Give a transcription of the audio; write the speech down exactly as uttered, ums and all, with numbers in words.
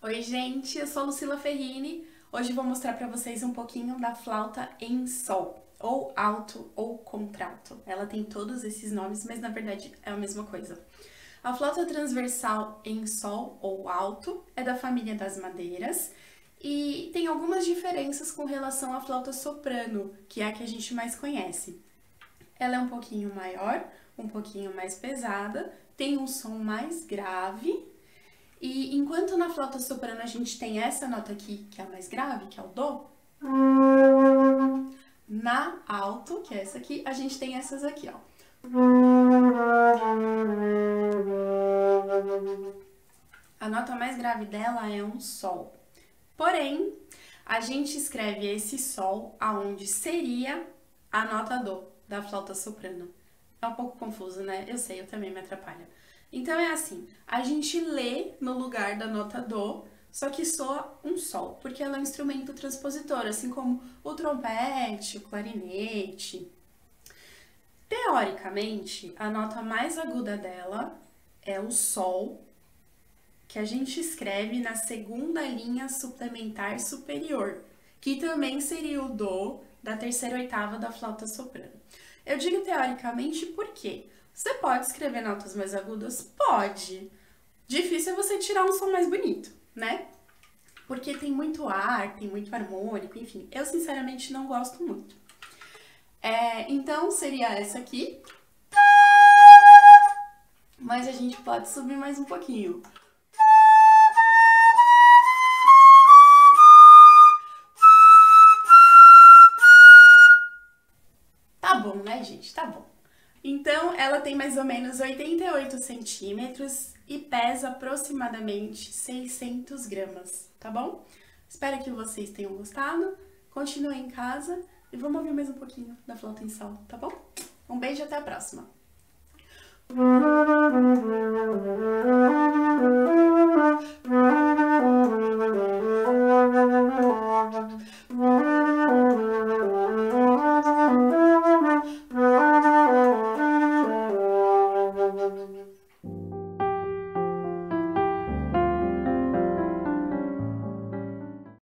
Oi, gente, eu sou Lucila Ferrini. Hoje vou mostrar para vocês um pouquinho da flauta em sol, ou alto ou contralto. Ela tem todos esses nomes, mas na verdade é a mesma coisa. A flauta transversal em sol ou alto é da família das madeiras e tem algumas diferenças com relação à flauta soprano, que é a que a gente mais conhece. Ela é um pouquinho maior, um pouquinho mais pesada, tem um som mais grave. E enquanto na flauta soprano a gente tem essa nota aqui, que é a mais grave, que é o Dó, na alto, que é essa aqui, a gente tem essas aqui, ó. A nota mais grave dela é um Sol. Porém, a gente escreve esse Sol aonde seria a nota Dó da flauta soprano. É um pouco confuso, né? Eu sei, eu também me atrapalho. Então é assim, a gente lê no lugar da nota Dó, só que soa um Sol, porque ela é um instrumento transpositor, assim como o trompete, o clarinete. Teoricamente, a nota mais aguda dela é o Sol, que a gente escreve na segunda linha suplementar superior, que também seria o Dó da terceira oitava da flauta soprano. Eu digo teoricamente porque você pode escrever notas mais agudas? Pode. Difícil é você tirar um som mais bonito, né? Porque tem muito ar, tem muito harmônico, enfim. Eu, sinceramente, não gosto muito. É, então, seria essa aqui. Mas a gente pode subir mais um pouquinho. Tá bom, né, gente? Tá bom. Então, ela tem mais ou menos oitenta e oito centímetros e pesa aproximadamente seiscentos gramas, tá bom? Espero que vocês tenham gostado. Continuem em casa e vamos ouvir mais um pouquinho da flauta em sol, tá bom? Um beijo e até a próxima!